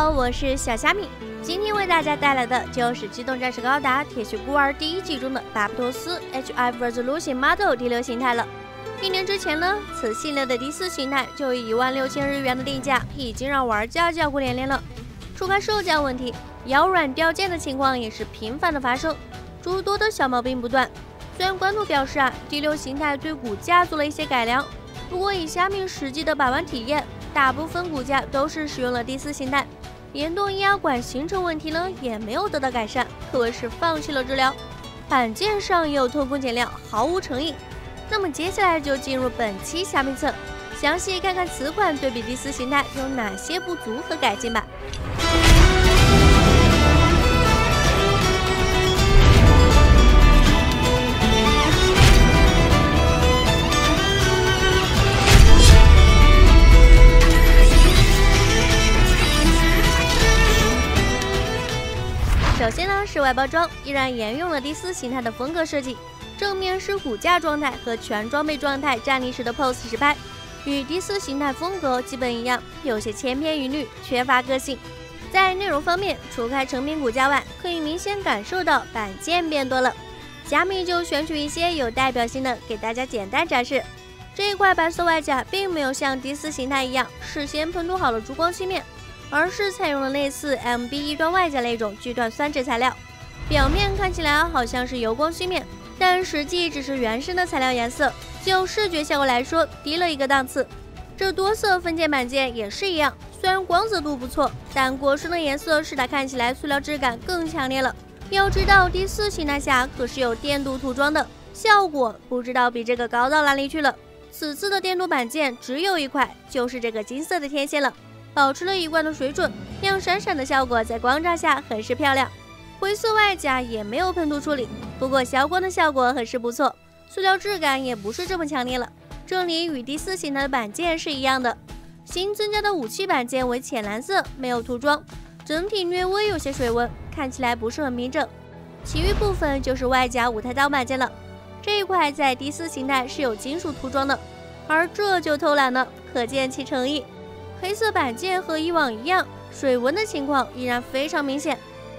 好，我是小虾米，今天为大家带来的就是《机动战士高达：铁血孤儿》第1季中的巴布托斯 HF Resolution Model 第6形态了。1年之前呢，此系列的第4形态就以16000日元的定价，已经让玩家叫苦连连了。除开售价问题，腰软掉件的情况也是频繁的发生，诸多的小毛病不断。虽然官图表示第6形态对骨架做了一些改良，不过以虾米实际的把玩体验，大部分骨架都是使用了第4形态，联动液压管形成问题呢也没有得到改善，可谓是放弃了治疗。板件上也有偷工减料，毫无诚意。那么接下来就进入本期虾米测，详细看看此款对比第4形态有哪些不足和改进吧。首先呢是外包装，依然沿用了第4形态的风格设计，正面是骨架状态和全装备状态站立时的 pose 实拍，与第4形态风格基本一样，有些千篇一律，缺乏个性。在内容方面，除开成品骨架外，可以明显感受到板件变多了。虾米就选取一些有代表性的给大家简单展示。这一块白色外甲并没有像第4形态一样事先喷涂好了珠光漆面，而是采用了类似 MB 一端外甲那种聚碳酸酯材料，表面看起来好像是油光漆面，但实际只是原生的材料颜色，就视觉效果来说低了一个档次。这多色分件板件也是一样，虽然光泽度不错，但过深的颜色使它看起来塑料质感更强烈了。要知道第4形态下可是有电镀涂装的，效果不知道比这个高到哪里去了。此次的电镀板件只有一块，就是这个金色的天线了，保持了一贯的水准，亮闪闪的效果在光照下很是漂亮。灰色外甲也没有喷涂处理，不过消光的效果很是不错，塑料质感也不是这么强烈了。这里与第4形态的板件是一样的，新增加的武器板件为浅蓝色，没有涂装，整体略微有些水纹，看起来不是很平整。其余部分就是外甲舞台刀板件了，这一块在第4形态是有金属涂装的，而这就偷懒了，可见其诚意。黑色板件和以往一样，水纹的情况依然非常明显。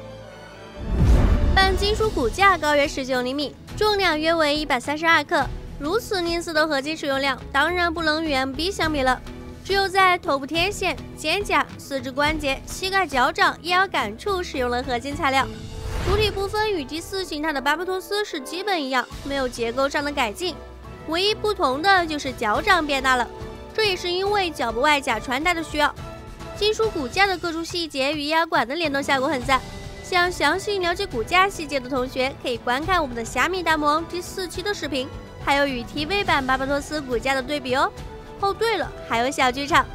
半金属骨架高约19厘米，重量约为132克，如此吝啬的合金使用量，当然不能与 MB 相比了。只有在头部天线、肩胛、四肢关节、膝盖脚掌、腰杆处使用了合金材料。主体部分与第4形态的巴布托斯是基本一样，没有结构上的改进，唯一不同的就是脚掌变大了。这也是因为脚部外甲穿戴的需要。金属骨架的各处细节与液压管的联动效果很赞，想详细了解骨架细节的同学可以观看我们的虾米大魔王第4期的视频，还有与 TV 版巴布托斯骨架的对比哦。哦对了，还有小剧场。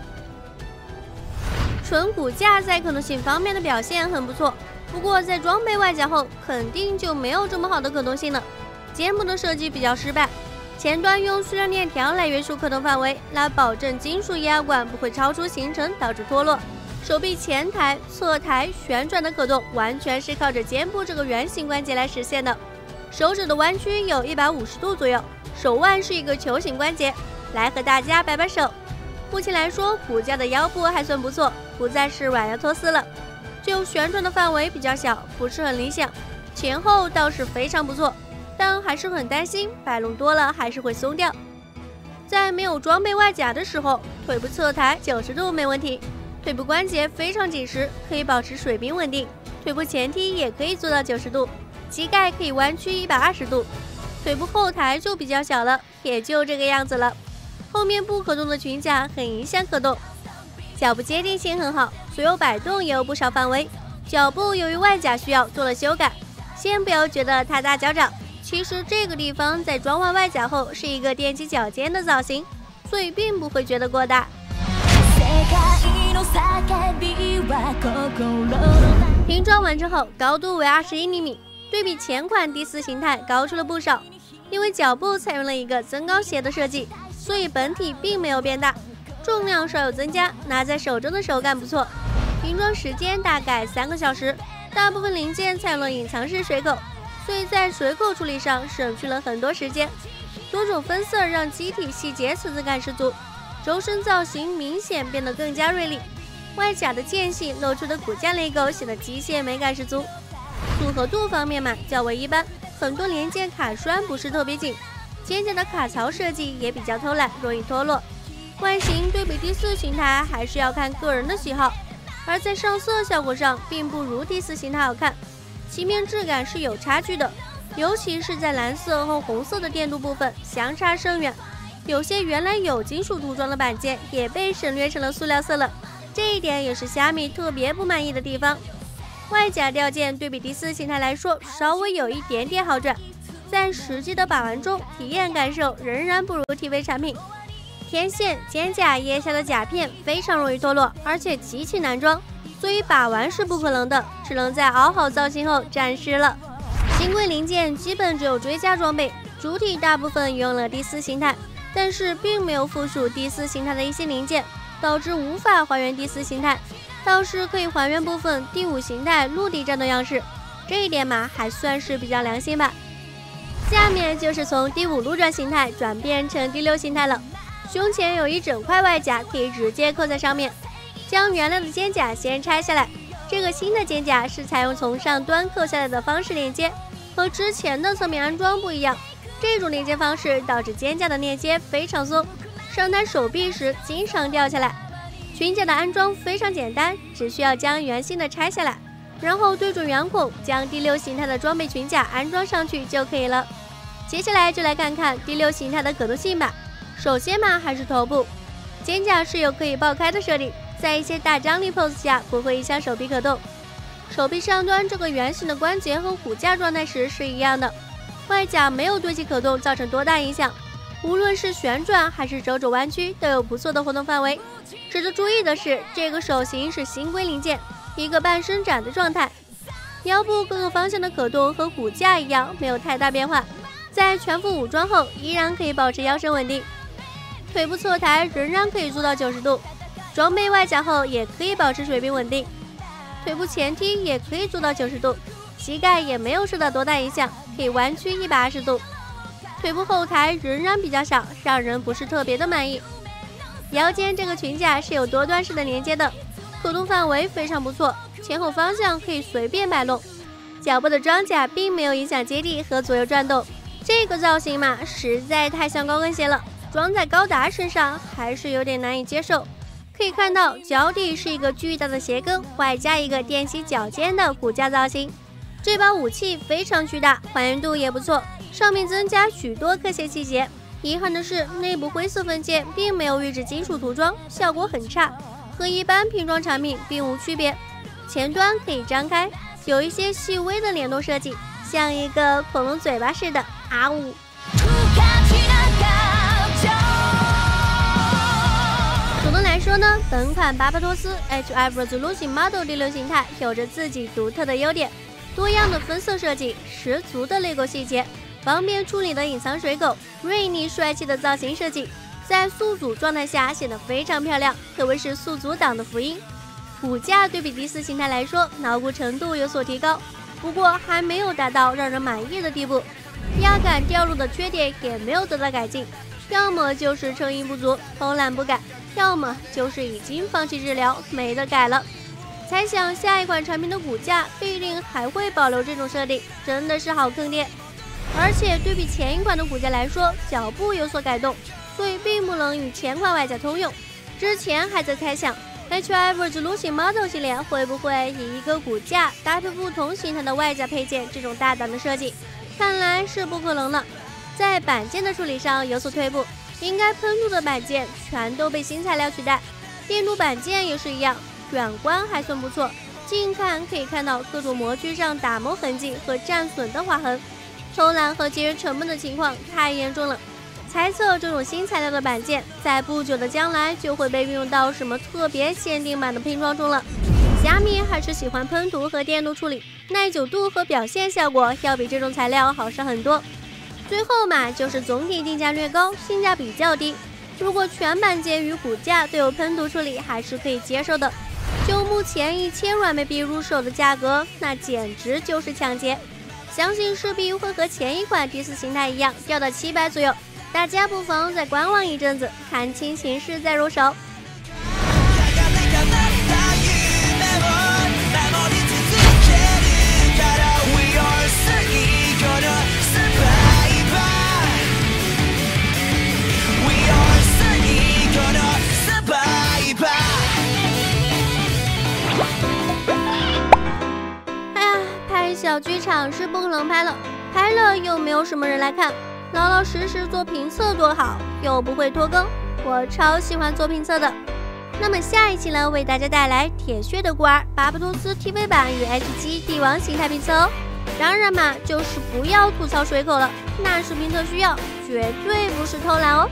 纯骨架在可动性方面的表现很不错，不过在装备外甲后肯定就没有这么好的可动性了。肩部的设计比较失败，前端用塑料链条来约束可动范围，来保证金属液压管不会超出行程导致脱落。手臂前抬、侧抬、旋转的可动完全是靠着肩部这个圆形关节来实现的。手指的弯曲有150度左右，手腕是一个球形关节。来和大家摆摆手。目前来说，骨架的腰部还算不错，不再是软腰托斯了，就旋转的范围比较小，不是很理想。前后倒是非常不错，但还是很担心摆弄多了还是会松掉。在没有装备外甲的时候，腿部侧抬90度没问题，腿部关节非常紧实，可以保持水平稳定，腿部前踢也可以做到90度，膝盖可以弯曲120度，腿部后抬就比较小了，也就这个样子了。后面不可动的裙甲很影响可动，脚部接地性很好，所有摆动也有不少范围。脚部由于外甲需要做了修改，先不要觉得它大脚掌，其实这个地方在装完外甲后是一个踮起脚尖的造型，所以并不会觉得过大。拼装完之后，高度为21厘米，对比前款第4形态高出了不少。因为脚部采用了一个增高鞋的设计，所以本体并没有变大，重量稍有增加，拿在手中的手感不错。拼装时间大概3个小时，大部分零件采用了隐藏式水口，所以在水口处理上省去了很多时间。多种分色让机体细节层次感十足，轴身造型明显变得更加锐利。 外甲的间隙露出的骨架内构显得机械美感十足。组合度方面嘛，较为一般，很多连接卡栓不是特别紧，肩胛的卡槽设计也比较偷懒，容易脱落。外形对比第4形态还是要看个人的喜好，而在上色效果上并不如第4形态好看，漆面质感是有差距的，尤其是在蓝色和红色的电镀部分相差甚远，有些原来有金属涂装的板件也被省略成了塑料色了，这一点也是虾米特别不满意的地方。外甲吊件对比第4形态来说稍微有一点点好转，在实际的把玩中，体验感受仍然不如 TV 产品。天线、肩胛腋下的甲片非常容易脱落，而且极其难装，所以把玩是不可能的，只能在熬好造型后展示了。新规零件基本只有追加装备，主体大部分用了第4形态，但是并没有附属第4形态的一些零件，导致无法还原第4形态，倒是可以还原部分第5形态陆地战斗样式，这一点嘛还算是比较良心吧。下面就是从第5陆转形态转变成第6形态了。胸前有一整块外甲可以直接扣在上面，将原来的肩胛先拆下来，这个新的肩胛是采用从上端扣下来的方式连接，和之前的侧面安装不一样，这种连接方式导致肩胛的链接非常松，上抬手臂时经常掉下来。裙甲的安装非常简单，只需要将圆心的拆下来，然后对准圆孔将第6形态的装备裙甲安装上去就可以了。接下来就来看看第6形态的可动性吧。首先嘛，还是头部，肩胛是有可以爆开的设定，在一些大张力 pose 下不会影响手臂可动。手臂上端这个圆形的关节和骨架状态时是一样的，外甲没有对其可动造成多大影响，无论是旋转还是肘肘弯曲都有不错的活动范围。值得注意的是，这个手型是新规零件，一个半伸展的状态，腰部各个方向的可动和骨架一样，没有太大变化，在全副武装后依然可以保持腰身稳定。腿部侧抬仍然可以做到90度，装备外甲后也可以保持水平稳定。腿部前踢也可以做到90度，膝盖也没有受到多大影响，可以弯曲120度。腿部后抬仍然比较少，让人不是特别的满意。腰间这个裙甲是有多段式的连接的，可动范围非常不错，前后方向可以随便摆弄。脚部的装甲并没有影响接地和左右转动，这个造型嘛实在太像高跟鞋了，装在高达身上还是有点难以接受。可以看到脚底是一个巨大的鞋跟，外加一个踮起脚尖的骨架造型。这把武器非常巨大，还原度也不错，上面增加许多科学细节。遗憾的是，内部灰色分件并没有预制金属涂装，效果很差，和一般拼装产品并无区别。前端可以张开，有一些细微的联动设计，像一个恐龙嘴巴似的啊呜。总的来说呢，本款巴巴托斯 HF Resolution Model 第6形态有着自己独特的优点，多样的分色设计，十足的泪沟细节，方便处理的隐藏水狗，锐利帅气的造型设计，在素组状态下显得非常漂亮，可谓是素组党的福音。骨架对比第4形态来说，牢固程度有所提高，不过还没有达到让人满意的地步。压感掉落的缺点也没有得到改进，要么就是诚意不足，偷懒不改，要么就是已经放弃治疗，没得改了。猜想下一款产品的骨架必定还会保留这种设定，真的是好坑爹。而且对比前一款的骨架来说，脚部有所改动，所以并不能与前款外甲通用。之前还在猜想 HF Resolution Model 系列会不会以一个骨架搭配不同形态的外甲配件这种大胆的设计，看来是不可能了。在板件的处理上有所退步，应该喷涂的板件全都被新材料取代，电镀板件也是一样，远观还算不错，近看可以看到各种模具上打磨痕迹和战损的划痕，偷懒和节约成本的情况太严重了。猜测这种新材料的板件在不久的将来就会被运用到什么特别限定版的拼装中了。虾米还是喜欢喷涂和电镀处理，耐久度和表现效果要比这种材料好上很多。最后嘛，就是总体定价略高，性价比较低。如果全板件与骨架都有喷涂处理，还是可以接受的。就目前1000软妹币入手的价格，那简直就是抢劫。相信势必会和前一款第4形态一样，掉到700左右。大家不妨再观望一阵子，看清形势再入手。 小剧场是不可能拍了，拍了又没有什么人来看，老老实实做评测多好，又不会拖更，我超喜欢做评测的。那么下一期呢，为大家带来铁血的孤儿巴巴托斯 TV 版与 H7 帝王形态评测哦。当然嘛，就是不要吐槽水口了，那是评测需要，绝对不是偷懒哦。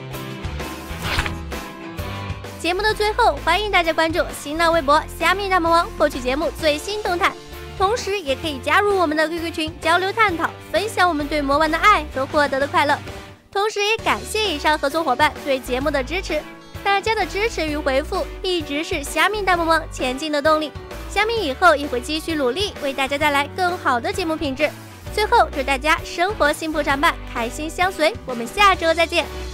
节目的最后，欢迎大家关注新浪微博虾米大魔王，获取节目最新动态，同时也可以加入我们的 QQ 群交流探讨，分享我们对魔丸的爱和获得的快乐。同时也感谢以上合作伙伴对节目的支持，大家的支持与回复一直是虾米大魔王前进的动力。虾米以后也会继续努力，为大家带来更好的节目品质。最后祝大家生活幸福常伴，开心相随，我们下周再见。